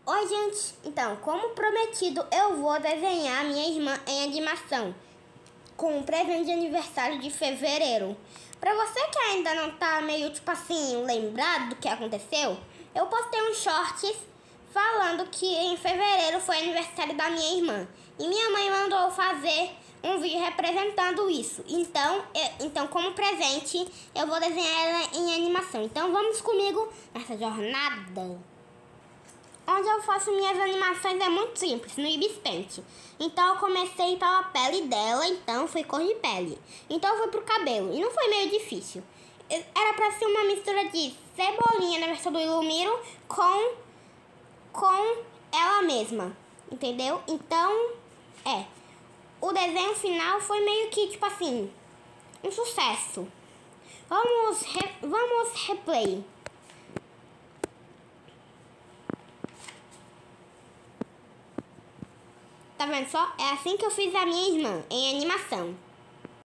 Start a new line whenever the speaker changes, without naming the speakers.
Oi, gente! Então, como prometido, eu vou desenhar minha irmã em animação com um presente de aniversário de fevereiro. Pra você que ainda não tá meio, tipo assim, lembrado do que aconteceu, eu postei uns shorts falando que em fevereiro foi aniversário da minha irmã. E minha mãe mandou fazer um vídeo representando isso. Então, como presente, eu vou desenhar ela em animação. Então, vamos comigo nessa jornada. Onde eu faço minhas animações é muito simples, no Ibis Paint. Então eu comecei pela pele dela, então foi cor de pele. Então eu fui pro cabelo, e não foi meio difícil. Era pra ser uma mistura de Cebolinha na versão do Ilumiro com ela mesma, entendeu? Então, o desenho final foi meio que, tipo assim, um sucesso. Vamos replay. Tá vendo só? É assim que eu fiz a minha irmã, em animação.